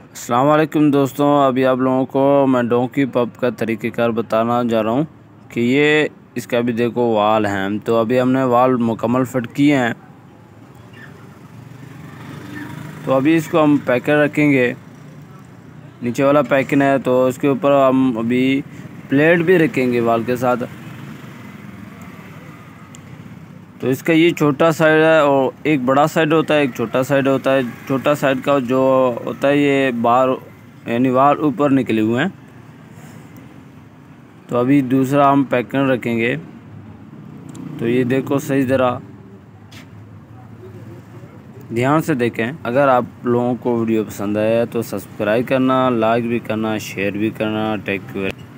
अस्सलाम वालेकुम दोस्तों, अभी आप लोगों को मैं डोंकी पब का तरीक़ेकार बताना जा रहा हूँ कि ये इसका भी देखो वाल हैं। तो अभी हमने वाल मुकम्मल फिट किए हैं। तो अभी इसको हम पैकर रखेंगे, नीचे वाला पैकिंग है तो इसके ऊपर हम अभी प्लेट भी रखेंगे वाल के साथ। तो इसका ये छोटा साइड है और एक बड़ा साइड होता है, एक छोटा साइड होता है। छोटा साइड का जो होता है ये बाहर यानी वाल ऊपर निकले हुए हैं। तो अभी दूसरा हम पैकिंग रखेंगे। तो ये देखो सही ज़रा ध्यान से देखें। अगर आप लोगों को वीडियो पसंद आया तो सब्सक्राइब करना, लाइक भी करना, शेयर भी करना। Take care.